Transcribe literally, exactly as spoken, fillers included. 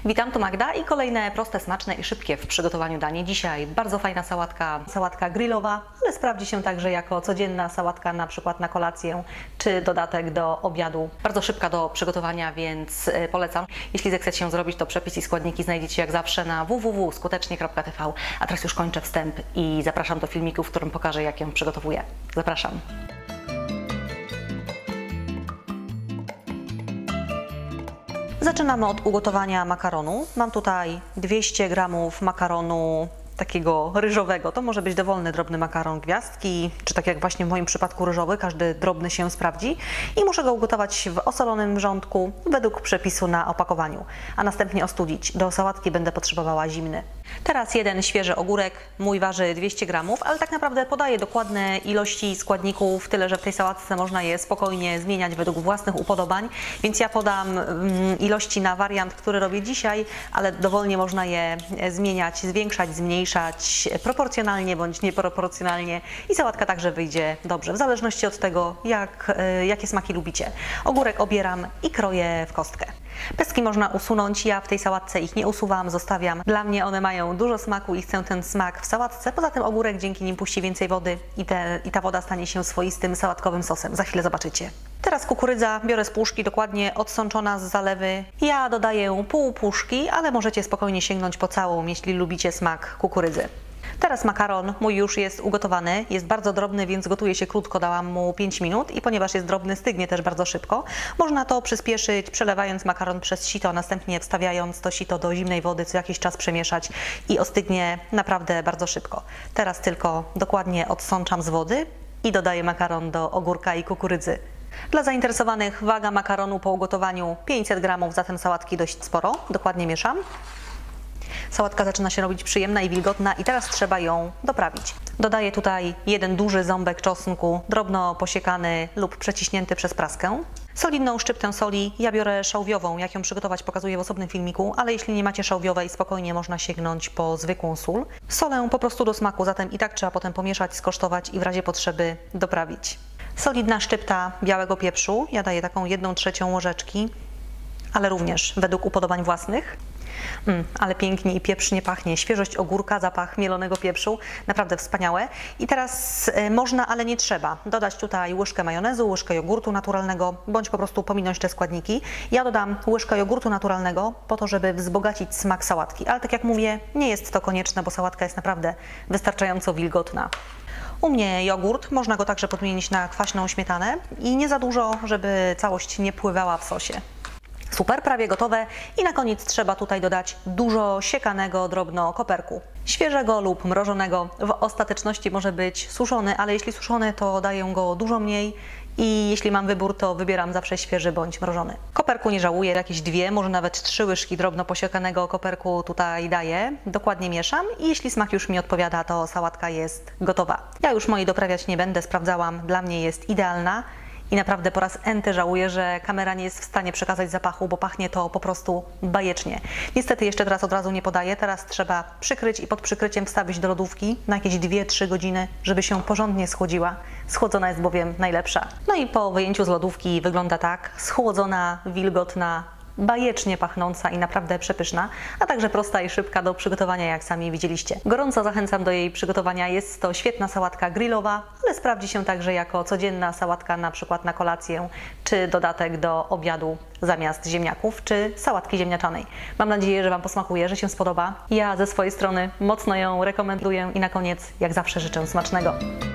Witam, tu Magda i kolejne proste, smaczne i szybkie w przygotowaniu danie. Dzisiaj bardzo fajna sałatka, sałatka grillowa, ale sprawdzi się także jako codzienna sałatka na przykład na kolację czy dodatek do obiadu. Bardzo szybka do przygotowania, więc polecam. Jeśli zechcecie się zrobić, to przepis i składniki znajdziecie jak zawsze na w w w kropka skutecznie kropka t v. A teraz już kończę wstęp i zapraszam do filmiku, w którym pokażę, jak ją przygotowuję. Zapraszam. Zaczynamy od ugotowania makaronu. Mam tutaj dwieście gramów makaronu takiego ryżowego. To może być dowolny drobny makaron gwiazdki, czy tak jak właśnie w moim przypadku ryżowy, każdy drobny się sprawdzi. I muszę go ugotować w osolonym wrzątku według przepisu na opakowaniu, a następnie ostudzić. Do sałatki będę potrzebowała zimny. Teraz jeden świeży ogórek, mój waży dwieście gramów, ale tak naprawdę podaję dokładne ilości składników, tyle że w tej sałatce można je spokojnie zmieniać według własnych upodobań, więc ja podam mm, ilości na wariant, który robię dzisiaj, ale dowolnie można je zmieniać, zwiększać, zmniejszać proporcjonalnie bądź nieproporcjonalnie i sałatka także wyjdzie dobrze, w zależności od tego, jak, jakie smaki lubicie. Ogórek obieram i kroję w kostkę. Pestki można usunąć, ja w tej sałatce ich nie usuwam, zostawiam. Dla mnie one mają dużo smaku i chcę ten smak w sałatce. Poza tym ogórek dzięki nim puści więcej wody i, te, i ta woda stanie się swoistym sałatkowym sosem. Za chwilę zobaczycie. Teraz kukurydza biorę z puszki, dokładnie odsączona z zalewy. Ja dodaję pół puszki, ale możecie spokojnie sięgnąć po całą, jeśli lubicie smak kukurydzy. Teraz makaron mój już jest ugotowany, jest bardzo drobny, więc gotuje się krótko, dałam mu pięć minut i ponieważ jest drobny, stygnie też bardzo szybko. Można to przyspieszyć, przelewając makaron przez sito, a następnie wstawiając to sito do zimnej wody, co jakiś czas przemieszać i ostygnie naprawdę bardzo szybko. Teraz tylko dokładnie odsączam z wody i dodaję makaron do ogórka i kukurydzy. Dla zainteresowanych waga makaronu po ugotowaniu pięćset gramów, zatem sałatki dość sporo, dokładnie mieszam. Sałatka zaczyna się robić przyjemna i wilgotna i teraz trzeba ją doprawić. Dodaję tutaj jeden duży ząbek czosnku, drobno posiekany lub przeciśnięty przez praskę. Solidną szczyptę soli, ja biorę szałwiową, jak ją przygotować pokazuję w osobnym filmiku, ale jeśli nie macie szałwiowej, spokojnie można sięgnąć po zwykłą sól. Solę po prostu do smaku, zatem i tak trzeba potem pomieszać, skosztować i w razie potrzeby doprawić. Solidna szczypta białego pieprzu, ja daję taką jedną trzecią łyżeczki, ale również według upodobań własnych. Mm, ale pięknie i pieprzycznie pachnie. Świeżość ogórka, zapach mielonego pieprzu, naprawdę wspaniałe. I teraz y, można, ale nie trzeba dodać tutaj łyżkę majonezu, łyżkę jogurtu naturalnego, bądź po prostu pominąć te składniki. Ja dodam łyżkę jogurtu naturalnego po to, żeby wzbogacić smak sałatki, ale tak jak mówię, nie jest to konieczne, bo sałatka jest naprawdę wystarczająco wilgotna. U mnie jogurt, można go także podmienić na kwaśną śmietanę i nie za dużo, żeby całość nie pływała w sosie. Super, prawie gotowe i na koniec trzeba tutaj dodać dużo siekanego drobno koperku. Świeżego lub mrożonego, w ostateczności może być suszony, ale jeśli suszony, to daję go dużo mniej i jeśli mam wybór, to wybieram zawsze świeży bądź mrożony. Koperku nie żałuję, jakieś dwie, może nawet trzy łyżki drobno posiekanego koperku tutaj daję. Dokładnie mieszam i jeśli smak już mi odpowiada, to sałatka jest gotowa. Ja już mojej doprawiać nie będę, sprawdzałam, dla mnie jest idealna. I naprawdę po raz enty żałuję, że kamera nie jest w stanie przekazać zapachu, bo pachnie to po prostu bajecznie. Niestety jeszcze teraz od razu nie podaję, teraz trzeba przykryć i pod przykryciem wstawić do lodówki na jakieś dwie trzy godziny, żeby się porządnie schłodziła. Schłodzona jest bowiem najlepsza. No i po wyjęciu z lodówki wygląda tak, schłodzona, wilgotna, bajecznie pachnąca i naprawdę przepyszna, a także prosta i szybka do przygotowania, jak sami widzieliście. Gorąco zachęcam do jej przygotowania. Jest to świetna sałatka grillowa, ale sprawdzi się także jako codzienna sałatka na przykład na kolację, czy dodatek do obiadu zamiast ziemniaków, czy sałatki ziemniaczanej. Mam nadzieję, że Wam posmakuje, że się spodoba. Ja ze swojej strony mocno ją rekomenduję i na koniec, jak zawsze, życzę smacznego.